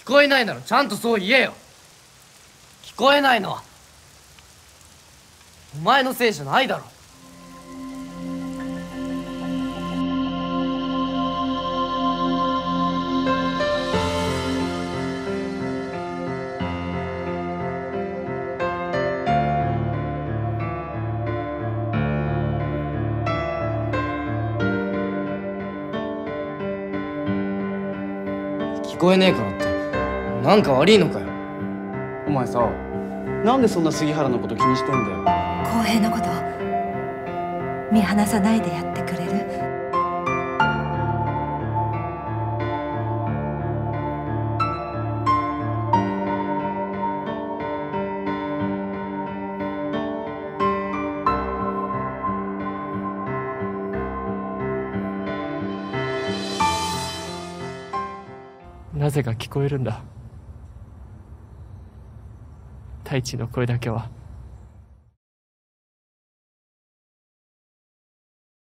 こえないならちゃんとそう言えよ。聞こえないのはお前のせいじゃないだろ。聞こえねえからってなんか悪いのかよ。 お前さ、なんでそんな杉原のこと気にしてんだよ。 浩平のこと見放さないでやってくれる？ なぜか聞こえるんだ。太一の声だけは。